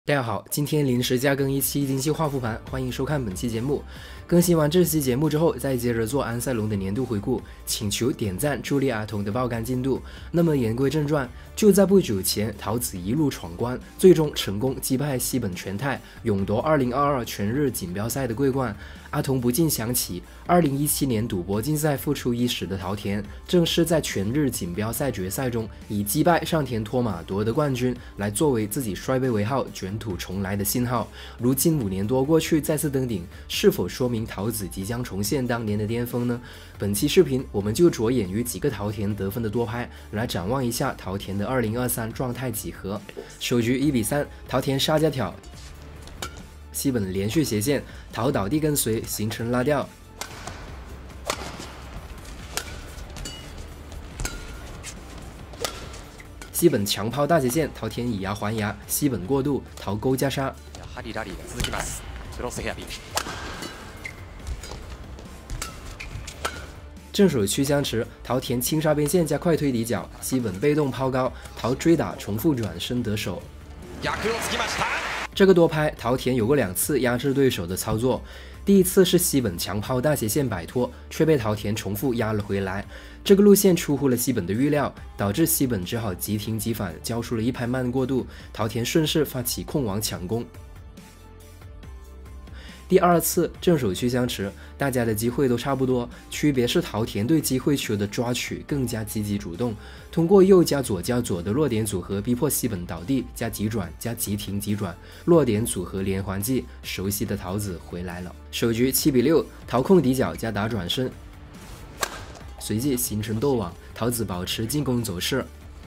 大家好，今天临时加更一期精细化复盘，欢迎收看本期节目。更新完这期节目之后，再接着做安塞龙的年度回顾，请求点赞助力阿童的爆肝进度。那么言归正传，就在不久前，桃子一路闯关，最终成功击败西本全太，勇夺2022全日锦标赛的桂冠。阿童不禁想起2017年赌博竞赛复出伊始的桃田，正是在全日锦标赛决赛中以击败上田托马夺得冠军，来作为自己衰卑为号、卷土重来的信号。如今5年多过去，再次登顶，是否说明桃子即将重现当年的巅峰呢？本期视频我们就着眼于几个桃田得分的多拍，来展望一下桃田的2023状态几何。首局1比3，桃田杀加挑。西本连续斜线，桃倒地跟随，形成拉吊。西本强抛大斜线，桃田以牙还牙，西本过度，桃勾加杀。正手屈相持，桃田轻杀边线加快推底角，西本被动抛高，桃追打重复转身得手。这个多拍，桃田有过2次压制对手的操作。第一次是西本强抛大斜线摆脱，却被桃田重复压了回来。这个路线出乎了西本的预料，导致西本只好急停急反，交出了一拍慢过渡。桃田顺势发起控网抢攻。第2次正手屈相持，大家的机会都差不多，区别是桃田对机会球的抓取更加积极主动，通过右加左加左的落点组合逼迫西本倒地加急转加急停急转，落点组合连环计，熟悉的桃子回来了。首局7比6，桃控底角加打转身，随即形成斗网，桃子保持进攻走势。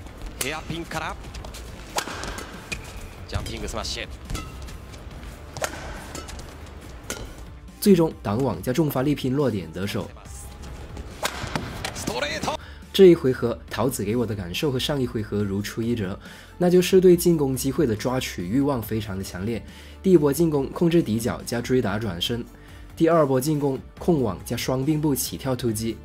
最终挡网加重发力拼落点得手。这一回合桃子给我的感受和上一回合如出一辙，那就是对进攻机会的抓取欲望非常的强烈。第一波进攻控制底角加追打转身，第2波进攻控网加双并步起跳突击，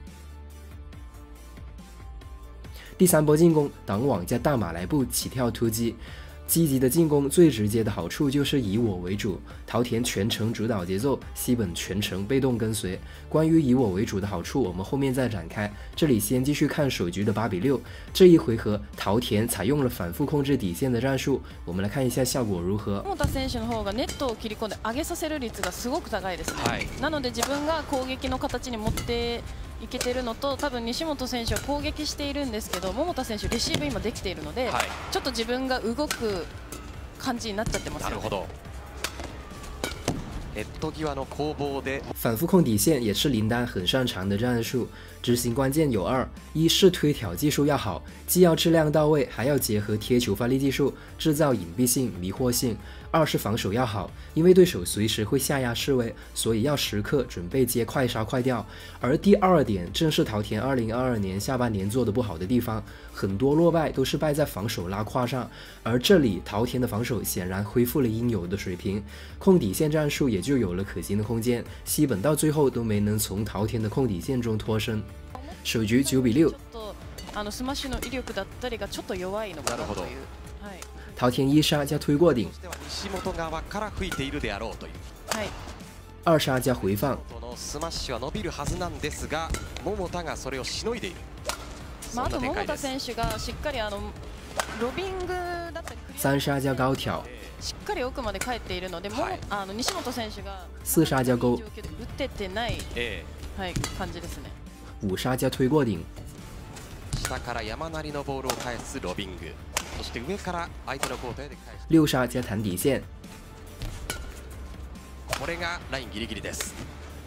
第3波进攻挡网加大马来步起跳突击。积极的进攻最直接的好处就是以我为主，桃田全程主导节奏，西本全程被动跟随。关于以我为主的好处，我们后面再展开。这里先继續看首局的8比6。这一回合，桃田采用了反复控制底线的战术，我们来看一下效果如何。 桃田選手の方がネットを切り込んで上げさせる率がすごく高いですね。なので自分が攻撃の形に持っていけてるのと、多分西本選手は攻撃しているんですけど、桃田選手レシーブ今できているので、ちょっと自分が動く感じになっちゃってますよね。なるほど。 ネット際の攻防で反复控底线也是林丹很擅长的战术，执行关键有2：一是推挑技术要好，既要质量到位，还要结合贴球发力技术，制造隐蔽性、迷惑性；2是防守要好，因为对手随时会下压示威，所以要时刻准备接快杀快掉。而第2点正是桃田2022年下半年做的不好的地方，很多落败都是败在防守拉胯上，而这里桃田的防守显然恢复了应有的水平，控底线战术也就有了可行的空间。西本到最后都没能从桃田的控底线中脱身。首局9比6。 スマッシュの威力だったりがちょっと弱いのかなという。 桃田1杀加推过顶。 西本側から吹いているであろうという。 2殺加回放。 スマッシュは伸びるはずなんですが、桃田がそれをしのいでいる。 あと桃田選手がしっかりロビングだったり 3殺加高挑。 しっかり奥まで帰っているので、西本選手が 4殺加勾。 打ててない感じですね。 5殺加推过顶。 下から山なりのボールを返すロビング、そして上から相手のコートへで返す。 6殺加弹底线。 これがラインギリギリです。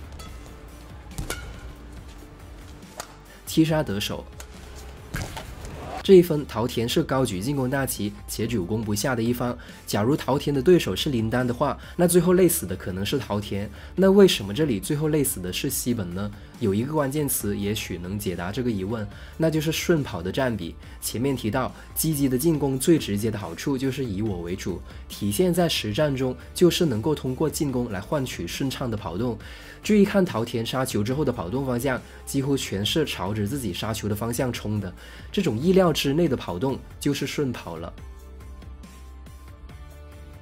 7杀得手。这一分，桃田是高举进攻大旗且久攻不下的一方。假如桃田的对手是林丹的话，那最后累死的可能是桃田。那为什么这里最后累死的是西本呢？有一个关键词也许能解答这个疑问，那就是顺跑的占比。前面提到，积极的进攻最直接的好处就是以我为主，体现在实战中就是能够通过进攻来换取顺畅的跑动。注意看桃田杀球之后的跑动方向，几乎全是朝着自己杀球的方向冲的，这种意料之内的跑动就是顺跑了。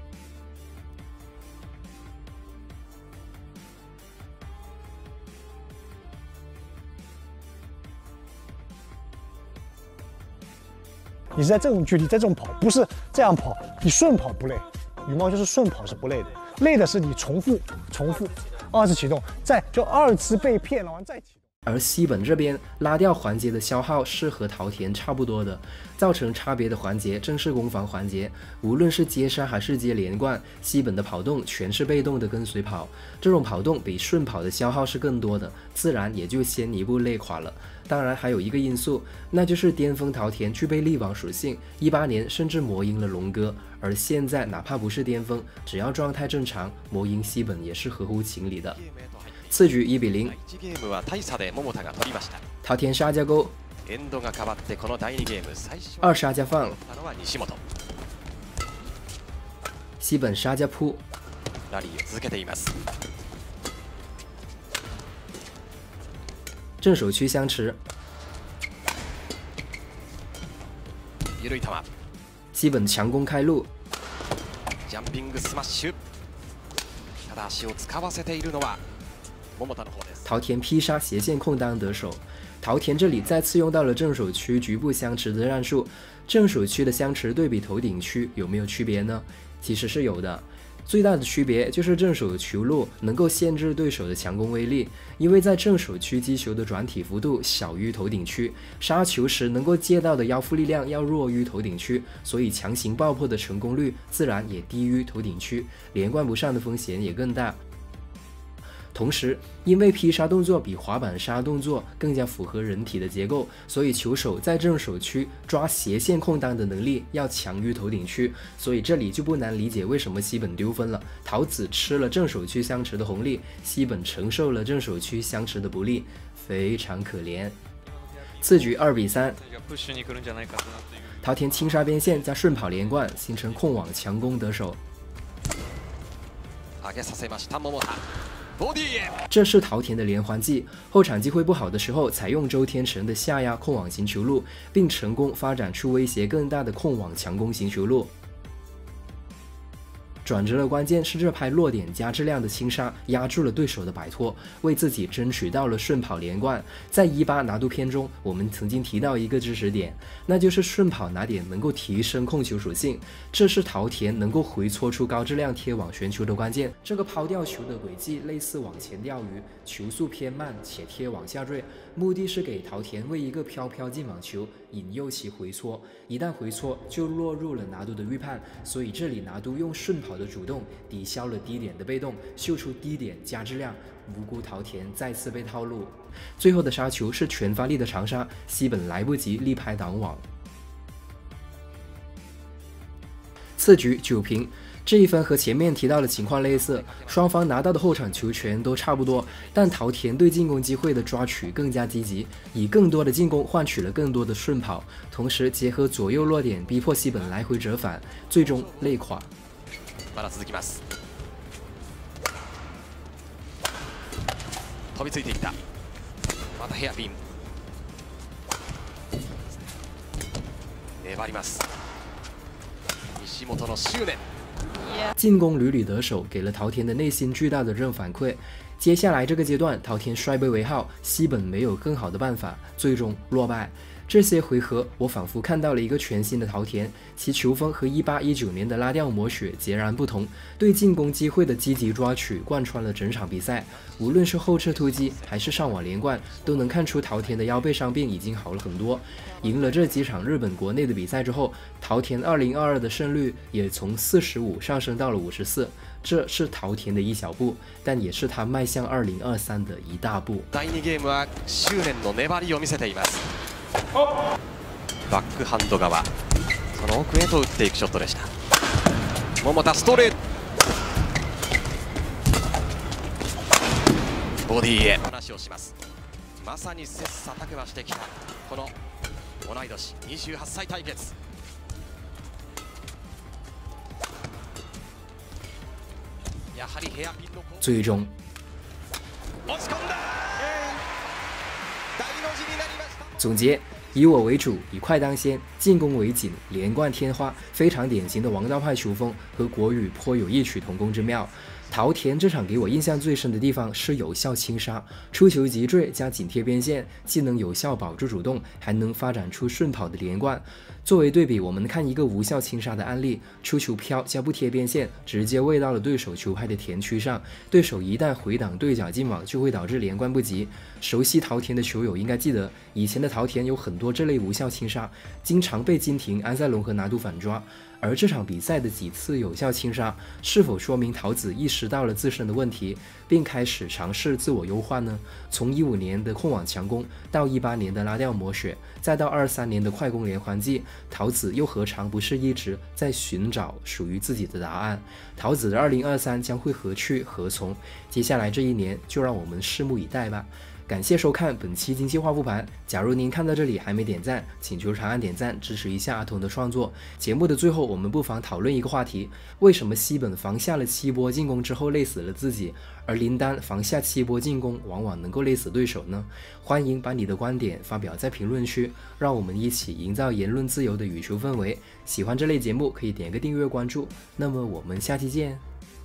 你是在这种距离，在这种跑，不是这样跑，你顺跑不累，羽毛球是顺跑是不累的，累的是你重复2次启动，再就2次被骗了完再启动。 而西本这边拉掉环节的消耗是和桃田差不多的，造成差别的环节正是攻防环节。无论是接杀还是接连贯，西本的跑动全是被动的跟随跑，这种跑动比顺跑的消耗是更多的，自然也就先一步累垮了。当然还有一个因素，那就是巅峰桃田具备力王属性，18年甚至磨赢了龙哥，而现在哪怕不是巅峰，只要状态正常，磨赢西本也是合乎情理的。次局1比0。桃田杀加勾。2杀加放。西本杀加扑。正手区相持。西本强攻开路。 ジャンピングスマッシュ。ただ足を使わせているのは桃田劈杀斜线空当得手，桃田这里再次用到了正手区局部相持的战术。正手区的相持对比头顶区有没有区别呢？其实是有的，最大的区别就是正手球路能够限制对手的强攻威力，因为在正手区击球的转体幅度小于头顶区，杀球时能够借到的腰腹力量要弱于头顶区，所以强行爆破的成功率自然也低于头顶区，连贯不上的风险也更大。同时，因为劈杀动作比滑板杀动作更加符合人体的结构，所以球手在正手区抓斜线空当的能力要强于头顶区，所以这里就不难理解为什么西本丢分了。桃子吃了正手区相持的红利，西本承受了正手区相持的不利，非常可怜。次局2比3。桃田轻杀边线加顺跑连贯，形成控网强攻得手。这是桃田的连环计，后场机会不好的时候，采用周天成的下压控网型球路，并成功发展出威胁更大的控网强攻型球路。转折的关键是这拍落点加质量的轻杀压住了对手的摆脱，为自己争取到了顺跑连贯。在18拿度篇中，我们曾经提到一个知识点，那就是顺跑拿点能够提升控球属性，这是桃田能够回搓出高质量贴网旋球的关键。这个抛掉球的轨迹类似往前钓鱼，球速偏慢且贴网下坠，目的是给桃田为一个飘飘进网球引诱其回搓，一旦回搓就落入了拿度的预判，所以这里拿度用顺跑的主动抵消了低点的被动，秀出低点加质量，无辜桃田再次被套路。最后的杀球是全发力的长杀，西本来不及力拍挡网。次局9平。这一分和前面提到的情况类似，双方拿到的后场球权都差不多，但桃田对进攻机会的抓取更加积极，以更多的进攻换取了更多的顺跑，同时結合左右落点逼迫西本来回折返，最終累垮。 まだ続きます。飛びついていった。またヘアピン。粘ります。西本の執念。 进攻屡屡得手，给了桃田的内心巨大的正反馈。接下来这个阶段，桃田衰杯为号，西本没有更好的办法，最终落败。这些回合，我仿佛看到了一个全新的桃田，其球风和18、19年的拉掉魔雪截然不同，对进攻机会的积极抓取贯穿了整场比赛。无论是后撤突击还是上网连贯，都能看出桃田的腰背伤病已经好了很多。赢了这几场日本国内的比赛之后，桃田2022的胜率也从45上升到了54，这是桃田的一小步，但也是他迈向2023的一大步。 第2ゲームは執念の粘りを見せています。バックハンド側、その奥へと打っていくショットでした。桃田ストレート、ボディへ話をします。まさに切磋琢磨してきたこの同い年28歳対決。やはりヘアピンの最終押し込んだ。大の字になりました。 总结：以我为主，以快当先，进攻为紧，连贯天花，非常典型的王道派球风，和国羽颇有异曲同工之妙。 桃田这场给我印象最深的地方是有效轻杀，出球急坠加紧贴边线，既能有效保住主动，还能发展出顺跑的连贯。作为对比，我们看一个无效轻杀的案例，出球飘加不贴边线，直接喂到了对手球拍的田区上，对手一旦回挡对角进网，就会导致连贯不及。熟悉桃田的球友应该记得，以前的桃田有很多这类无效轻杀，经常被金廷、安塞龙和拿督反抓。而这场比赛的几次有效轻杀，是否说明桃子意识到了自身的问题，并开始尝试自我优化呢？从15年的控网强攻，到18年的拉掉磨血，再到23年的快攻连环计，桃子又何尝不是一直在寻找属于自己的答案？桃子的2023将会何去何从？接下来这一年，就让我们拭目以待吧。感谢收看本期经济话复盘。假如您看到这里还没点赞，请求长按点赞支持一下阿童的创作。节目的最后，我们不妨讨论一个话题：为什么西本防下了7波进攻之后累死了自己，而林丹防下7波进攻往往能够累死对手呢？欢迎把你的观点发表在评论区，让我们一起营造言论自由的羽球氛围。喜欢这类节目可以点个订阅关注。那么我们下期见。